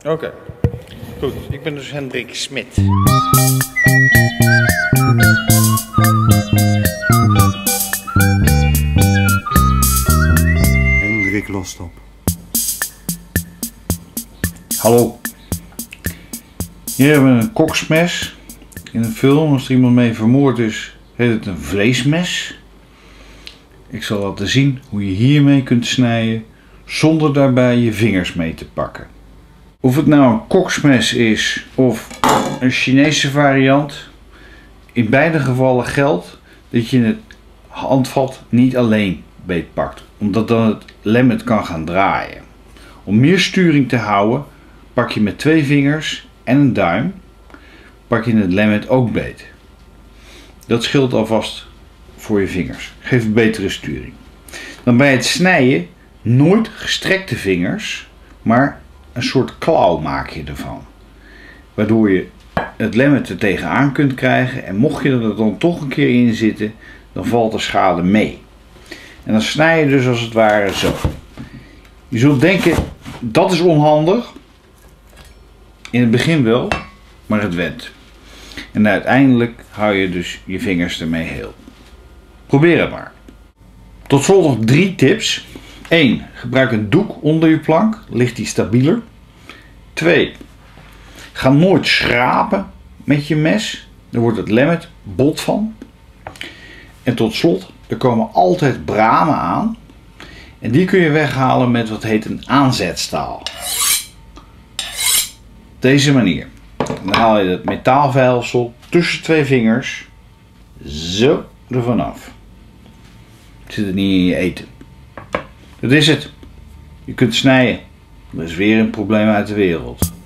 Oké. Goed. Ik ben dus Hendrik Smit. Hendrik lost op. Hallo. Hier hebben we een koksmes. In een film, als er iemand mee vermoord is, heet het een vleesmes. Ik zal laten zien hoe je hiermee kunt snijden zonder daarbij je vingers mee te pakken. Of het nou een koksmes is of een Chinese variant, in beide gevallen geldt dat je het handvat niet alleen beetpakt, omdat dan het lemmet kan gaan draaien. Om meer sturing te houden pak je met 2 vingers en een duim pak je het lemmet ook beet. Dat scheelt alvast voor je vingers. Geeft een betere sturing. Dan bij het snijden nooit gestrekte vingers, maar een soort klauw maak je ervan. Waardoor je het lemmet er tegenaan kunt krijgen en mocht je er dan toch een keer in zitten, dan valt de schade mee. En dan snij je dus als het ware zo. Je zult denken, dat is onhandig. In het begin wel, maar het went. En uiteindelijk hou je dus je vingers ermee heel. Probeer het maar. Tot slot nog 3 tips. 1. Gebruik een doek onder je plank, ligt die stabieler. 2. Ga nooit schrapen met je mes, daar wordt het lemmet bot van. En tot slot, er komen altijd bramen aan. En die kun je weghalen met wat heet een aanzetstaal. Op deze manier. Dan haal je het metaalvijzelsel tussen 2 vingers zo ervan af. Zit het niet in je eten. Dat is het. Je kunt snijden. Dat is weer een probleem uit de wereld.